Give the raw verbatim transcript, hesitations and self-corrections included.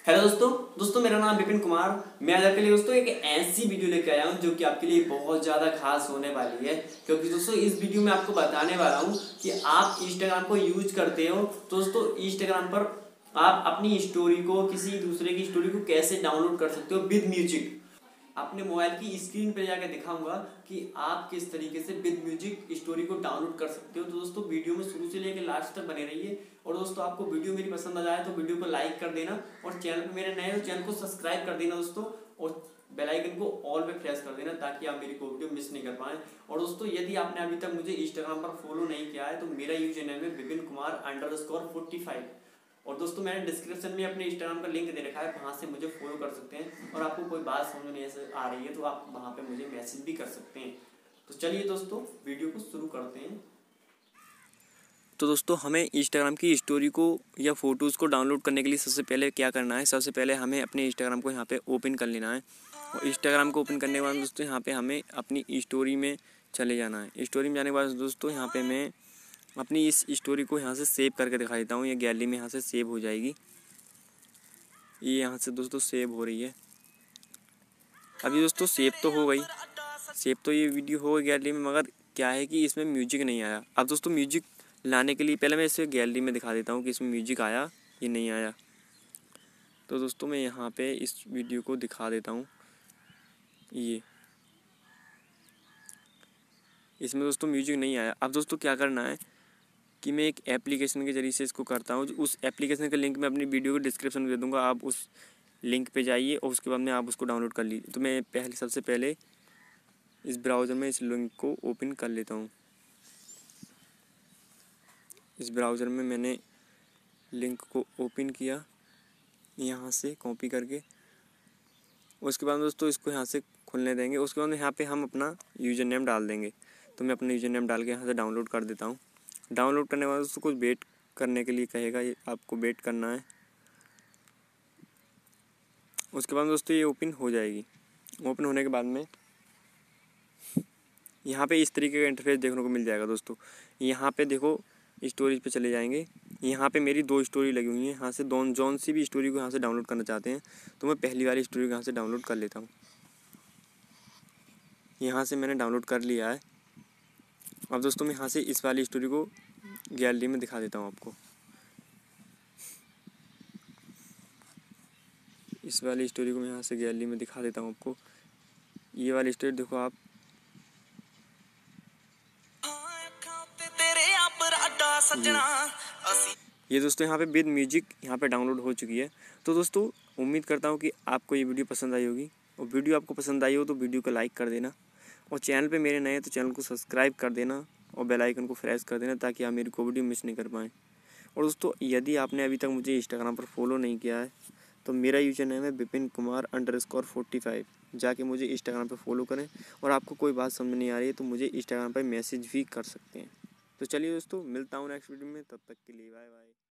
Hello दोस्तों दोस्तों मेरा नाम विपिन कुमार। मैं आज आपके लिए दोस्तों एक ऐसी वीडियो लेके आया हूँ जो कि आपके लिए बहुत ज़्यादा खास होने वाली है, क्योंकि दोस्तों इस वीडियो में आपको बताने वाला हूँ कि आप इंस्टाग्राम को यूज करते हो तो दोस्तों इंस्टाग्राम पर आप अपनी स्टोरी को किसी दूसरे की स्टोरी को कैसे डाउनलोड कर सकते हो विद म्यूजिक। अपने मोबाइल की स्क्रीन पे जाकर दिखाऊंगा कि आप किस तरीके से विद म्यूजिक स्टोरी को डाउनलोड कर सकते हो। तो दोस्तों वीडियो में शुरू से लेकर लास्ट तक बने रहिए। और दोस्तों आपको वीडियो मेरी पसंद आ जाए तो वीडियो को लाइक कर देना, और चैनल पे मेरे नए हो चैनल को सब्सक्राइब कर देना दोस्तों, और बेल आइकन को ऑल पे प्रेस कर देना ताकि आप मेरी कोई वीडियो मिस नहीं कर पाएं। और दोस्तों यदि आपने अभी तक मुझे इंस्टाग्राम पर फॉलो नहीं किया है तो मेरा यूजर नेम है Vipin Kumar underscore forty five. और दोस्तों मैंने डिस्क्रिप्शन में अपने इंस्टाग्राम का लिंक दे रखा है, वहाँ से मुझे फॉलो कर सकते हैं। और आपको कोई बात समझ नहीं ऐसे आ रही है तो आप वहाँ पे मुझे मैसेज भी कर सकते हैं। तो चलिए दोस्तों वीडियो को शुरू करते हैं। तो दोस्तों हमें इंस्टाग्राम की स्टोरी को या फ़ोटोज़ को डाउनलोड करने के लिए सबसे पहले क्या करना है, सबसे पहले हमें अपने इंस्टाग्राम को यहाँ पे ओपन कर लेना है। और इंस्टाग्राम को ओपन करने के बाद दोस्तों यहाँ पे हमें अपनी स्टोरी में चले जाना है। स्टोरी में जाने के बाद दोस्तों यहाँ पे मैं अपनी इस स्टोरी को यहाँ से सेव करके दिखा देता हूँ। ये गैलरी में यहाँ से सेव हो जाएगी। ये यहाँ से दोस्तों सेव हो रही है। अभी दोस्तों सेव तो हो गई, सेव तो ये वीडियो हो गई गैलरी में, मगर क्या है कि इसमें म्यूजिक नहीं आया। अब दोस्तों म्यूजिक लाने के लिए पहले मैं इसे गैलरी में दिखा देता हूँ कि इसमें म्यूजिक आया ये नहीं आया। तो दोस्तों मैं यहाँ पे इस वीडियो को दिखा देता हूँ। ये इसमें दोस्तों म्यूजिक नहीं आया। अब दोस्तों क्या करना है कि मैं एक एप्लीकेशन के ज़रिए से इसको करता हूँ। उस एप्लीकेशन का लिंक मैं अपनी वीडियो को डिस्क्रिप्शन में दे दूँगा, आप उस लिंक पे जाइए और उसके बाद में आप उसको डाउनलोड कर लीजिए। तो मैं पहले सबसे पहले इस ब्राउज़र में इस लिंक को ओपन कर लेता हूँ। इस ब्राउज़र में मैंने लिंक को ओपन किया यहाँ से कॉपी करके। उसके बाद दोस्तों इसको यहाँ से खुलने देंगे। उसके बाद यहाँ पे हम अपना यूज़र नेम डाल देंगे। तो मैं अपना यूज़र नेम डाल के यहाँ से डाउनलोड कर देता हूँ। डाउनलोड करने के बाद दोस्तों कुछ वेट करने के लिए कहेगा, ये आपको वेट करना है। उसके बाद दोस्तों ये ओपन हो जाएगी। ओपन होने के बाद में यहाँ पे इस तरीके का इंटरफेस देखने को मिल जाएगा दोस्तों। यहाँ पे देखो स्टोरेज पे चले जाएंगे। यहाँ पे मेरी दो स्टोरी लगी हुई हैं। यहाँ से दोन जौन सी भी स्टोरी को यहाँ से डाउनलोड करना चाहते हैं तो मैं पहली वाली स्टोरी को यहाँ से डाउनलोड कर लेता हूँ। यहाँ से मैंने डाउनलोड कर लिया है। अब दोस्तों मैं यहाँ से इस वाली स्टोरी को गैलरी में दिखा देता हूँ आपको। इस वाली स्टोरी को मैं यहाँ से गैलरी में दिखा देता हूँ आपको। ये वाली स्टोरी देखो आप। ये दोस्तों यहाँ पे विद म्यूजिक यहाँ पे डाउनलोड हो चुकी है। तो दोस्तों उम्मीद करता हूँ कि आपको ये वीडियो पसंद आई होगी। और वीडियो आपको पसंद आई हो तो वीडियो को लाइक कर देना, और चैनल पे मेरे नए हैं तो चैनल को सब्सक्राइब कर देना और बेल आइकन को प्रेस कर देना ताकि आप मेरी कोई वीडियो मिस नहीं कर पाएँ। और दोस्तों यदि आपने अभी तक मुझे इंस्टाग्राम पर फॉलो नहीं किया है तो मेरा यूजर नेम है Vipin Kumar underscore forty five. जाके मुझे इंस्टाग्राम पर फॉलो करें। और आपको कोई बात समझ नहीं आ रही है तो मुझे इंस्टाग्राम पर मैसेज भी कर सकते हैं। तो चलिए दोस्तों मिलता हूँ नेक्स्ट वीडियो में, तब तक के लिए बाय बाय।